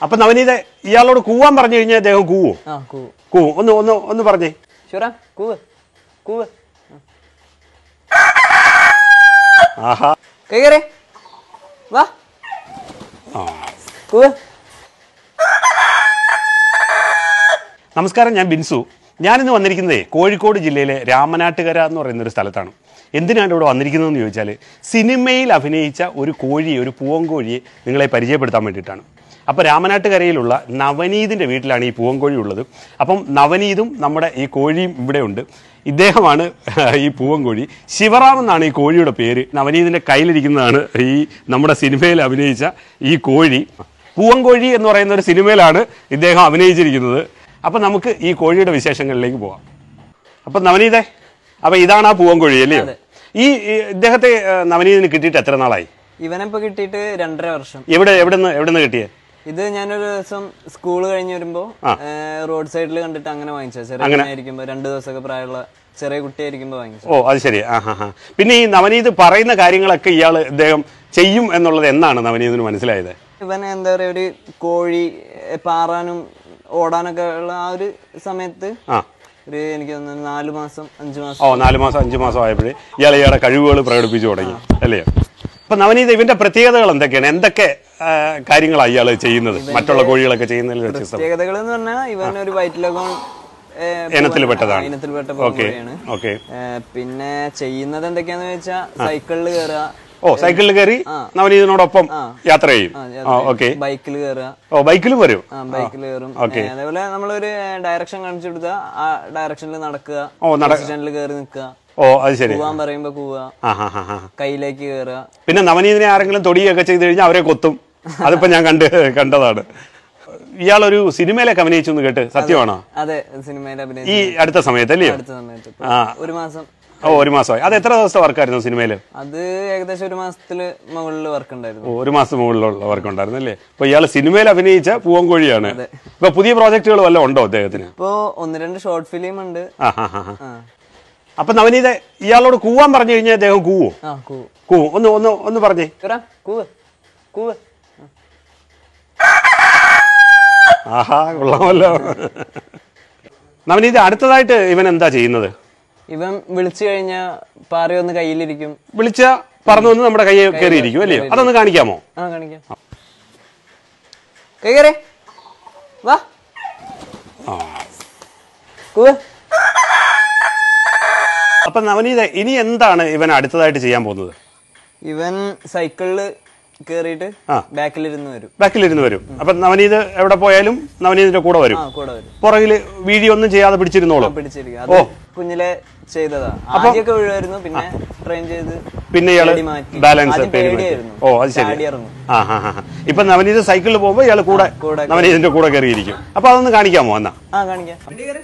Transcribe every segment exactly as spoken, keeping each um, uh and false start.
അപ്പൊ നവനീത ഇയാളോട് കൂവാൻ പറഞ്ഞു കഴിഞ്ഞാൽ അദ്ദേഹം കൂവോ? കൂവും. ഒന്ന് ഒന്ന് ഒന്ന് പറഞ്ഞേ. ആഹാ. നമസ്കാരം, ഞാൻ ബിൻസു. ഞാനിന്ന് വന്നിരിക്കുന്നതേ കോഴിക്കോട് ജില്ലയിലെ രാമനാട്ടുകര എന്ന് പറയുന്നൊരു സ്ഥലത്താണ്. എന്തിനാണ് ഇവിടെ വന്നിരിക്കുന്നതെന്ന് ചോദിച്ചാൽ, സിനിമയിൽ അഭിനയിച്ച ഒരു കോഴിയെ, ഒരു പൂവൻകോഴിയെ നിങ്ങളെ പരിചയപ്പെടുത്താൻ വേണ്ടിയിട്ടാണ്. അപ്പോൾ രാമനാട്ടുകരയിലുള്ള നവനീതിൻ്റെ വീട്ടിലാണ് ഈ പൂവൻകോഴി ഉള്ളത്. അപ്പം നവനീതും നമ്മുടെ ഈ കോഴിയും ഇവിടെ ഉണ്ട്. ഇദ്ദേഹമാണ് ഈ പൂവൻകോഴി. ശിവറാം എന്നാണ് ഈ കോഴിയുടെ പേര്. നവനീതിൻ്റെ കയ്യിലിരിക്കുന്നതാണ് ഈ നമ്മുടെ സിനിമയിൽ അഭിനയിച്ച ഈ കോഴി. പൂവൻകോഴി എന്ന് പറയുന്ന ഒരു സിനിമയിലാണ് ഇദ്ദേഹം അഭിനയിച്ചിരിക്കുന്നത്. അപ്പം നമുക്ക് ഈ കോഴിയുടെ വിശേഷങ്ങളിലേക്ക് പോവാം. അപ്പം നവനീതേ, അപ്പം ഇതാണ് ആ പൂവൻകോഴി അല്ലയോ? ഈ ഇദ്ദേഹത്തെ നവനീതിന് കിട്ടിയിട്ട് എത്ര നാളായി? ഇവനിപ്പോ കിട്ടിയിട്ട് രണ്ടര വർഷം. എവിടെ എവിടെ നിന്ന് എവിടെ നിന്ന് കിട്ടിയേ? ഇത് ഞാനൊരു ദിവസം സ്കൂൾ കഴിഞ്ഞ് വരുമ്പോ റോഡ് സൈഡിൽ കണ്ടിട്ട് അങ്ങനെ വാങ്ങിച്ചത്. ചെറിയ രണ്ടു ദിവസമൊക്കെ പ്രായമുള്ള ചെറിയ കുട്ടിയായിരിക്കുമ്പോ വാങ്ങിച്ചു. ഓ, അത് ശരി. ആ ഹാ ഹാ. പിന്നെ ഈ നവനീത് പറയുന്ന കാര്യങ്ങളൊക്കെ ഇയാൾ ഇദ്ദേഹം ചെയ്യും എന്നുള്ളത് എന്നാണ് നവനീതിന് മനസ്സിലായത്? ഇവൻ എന്താ പറയാ, ഒരു കോഴി പാറാനും ഓടാനൊക്കെ ഉള്ള ആ ഒരു സമയത്ത് ഒരു എനിക്ക് തോന്നുന്നു നാലു മാസം അഞ്ചു മാസം ഓ നാലു മാസം അഞ്ചു മാസം ആയപ്പോഴേ ഇയാൾ ഇയാളുടെ കഴിവുകൾ പ്രകടിപ്പിച്ചു തുടങ്ങി അല്ലയോ? അപ്പൊ നവനീത് ഇവന്റെ പ്രത്യേകതകൾ എന്തൊക്കെയാണ്? എന്തൊക്കെ കാര്യങ്ങളാണ് ഇയാൾ ചെയ്യുന്നത് മറ്റുള്ള കോഴികളൊക്കെ ചെയ്യുന്നതിൽ വ്യത്യസ്തം? പ്രത്യേകതകൾ എന്ന് പറഞ്ഞാൽ ഇവൻ ഒരു വൈറ്റ് ലഗോൺ ഇനത്തിൽപ്പെട്ടതാണ്. ഇനത്തിൽപ്പെട്ട കോഴിയാണ്. പിന്നെ ചെയ്യുന്നത് എന്തൊക്കെയാന്ന് വെച്ചാൽ സൈക്കിളിൽ കയറുക. ഓ, സൈക്കിളിൽ കയറി നവനീതിനോടൊപ്പം യാത്ര ചെയ്യും. ബൈക്കിൽ കയറുക. ഓ, ബൈക്കിലും വരും. ബൈക്കിൽ കയറും. അതേപോലെ നമ്മളൊരു ഡയറക്ഷൻ കാണിച്ചു കൊടുത്താൽ ആ ഡയറക്ഷനിൽ നടക്കുക. ഓ, ഡയറക്ഷനിൽ കയറി നിൽക്കുക. ഓ, അത് ശരി. കൂവാൻ പറയുമ്പോ കൂവുക, കയ്യിലേക്ക് കയറുക. പിന്നെ നവനീതിനെ ആരെങ്കിലും തൊടിയൊക്കെ ചെയ്ത് കഴിഞ്ഞാൽ അവരെ കൊത്തും. അതിപ്പോ ഞാൻ കണ്ട് കണ്ടതാണ്. ഇയാളൊരു സിനിമയിലൊക്കെ അഭിനയിച്ചു എന്ന് കേട്ട്, സത്യമാണോ? അതെ, സിനിമയിൽ അഭിനയിച്ചു. ഈ അടുത്ത സമയത്ത് അല്ലയോ? അടുത്ത സമയത്ത് ഒരു മാസം. ഓ, ഒരു മാസമായി. അത് എത്ര ദിവസത്തെ വർക്കായിരുന്നു സിനിമയിൽ? അത് ഏകദേശം ഒരു മാസത്തില് മുകളിൽ വർക്ക് ഉണ്ടായിരുന്നു. ഓ, ഒരു മാസം മുകളിലുള്ള വർക്ക് ഉണ്ടായിരുന്നു അല്ലേ? അപ്പൊ ഇയാൾ സിനിമയിൽ അഭിനയിച്ച പൂവൻകോഴിയാണ്. ഇപ്പൊ പുതിയ പ്രോജക്ടുകൾ വല്ലതും ഉണ്ടോ അദ്ദേഹത്തിന്? ഇപ്പൊ ഒന്ന് രണ്ട് ഷോർട്ട് ഫിലിം ഉണ്ട്. അപ്പൊ നവനീത ഇയാളോട് കൂവാൻ പറഞ്ഞു കഴിഞ്ഞാൽ അദ്ദേഹം കൂവോ? കൂവും. ഒന്ന് ഒന്ന് ഒന്ന് പറഞ്ഞേ. ആഹാ, കൊള്ളാമല്ലോ. നവനീത അടുത്തതായിട്ട് ഇവൻ എന്താ ചെയ്യുന്നത്? ഇവൻ വിളിച്ചു കഴിഞ്ഞാ പാറി ഒന്ന് കയ്യിലിരിക്കും. വിളിച്ച പറഞ്ഞു വന്ന് നമ്മുടെ കൈ കയറിയിരിക്കും അല്ലയോ? അതൊന്ന് കാണിക്കാമോ? ആ, കാണിക്കാം. കൈ കയറി വാ. അപ്പൊ നവനീത ഇനി എന്താണ് ഇവൻ അടുത്തതായിട്ട് ചെയ്യാൻ പോകുന്നത്? ഇവൻ സൈക്കിളില് കേറിയിട്ട് ബാക്കിലിരുന്ന് വരും. ബാക്കിലിരുന്ന് വരും. അപ്പൊ നവനീത് എവിടെ പോയാലും നവനീതിന്റെ കൂടെ വരും. പുറകില് വീഡിയോ ഒന്നും ചെയ്യാതെ പിടിച്ചിരുന്നോളും. പിടിച്ചിരിക്കും. ഓ, കുഞ്ഞിലെ ചെയ്തതാ. ആദ്യമൊക്കെ വീഴുമായിരുന്നു, പിന്നെ ട്രെയിൻ ചെയ്ത് പിന്നെ ഇയാള് ബാലൻസ്. ഓ, അത് ശരി. ആ ഹാ ഹാ. ഇപ്പൊ നവനീത് സൈക്കിളിൽ പോകുമ്പോ ഇയാള് കൂടെ നവനീതിന്റെ കൂടെ കയറിയിരിക്കും. അപ്പൊ അതൊന്ന് കാണിക്കാമോ? എന്നാ ആ, കാണിക്കാം.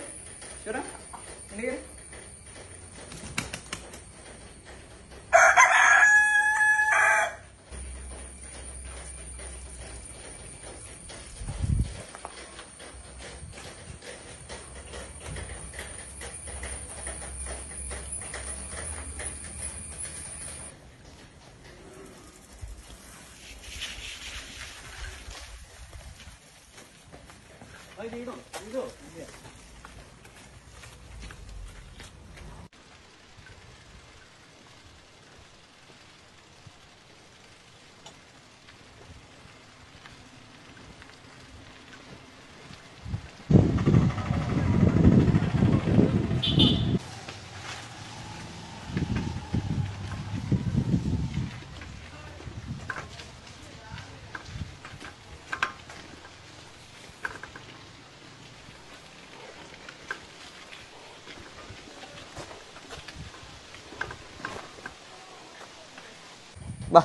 വാ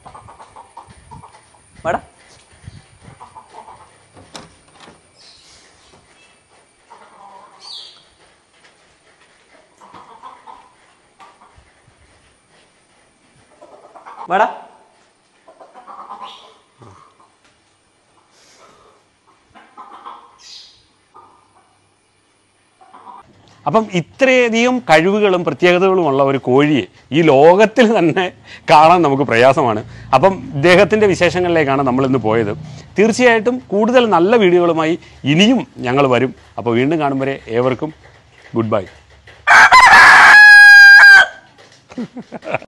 വാടാ. വാടാ. അപ്പം ഇത്രയധികം കഴിവുകളും പ്രത്യേകതകളുമുള്ള ഒരു കോഴിയെ ഈ ലോകത്തിൽ തന്നെ കാണാൻ നമുക്ക് പ്രയാസമാണ്. അപ്പം ഇദ്ദേഹത്തിൻ്റെ വിശേഷങ്ങളിലേക്കാണ് നമ്മളിന്ന് പോയത്. തീർച്ചയായിട്ടും കൂടുതൽ നല്ല വീഡിയോകളുമായി ഇനിയും ഞങ്ങൾ വരും. അപ്പോൾ വീണ്ടും കാണും വരെ ഏവർക്കും ഗുഡ് ബൈ.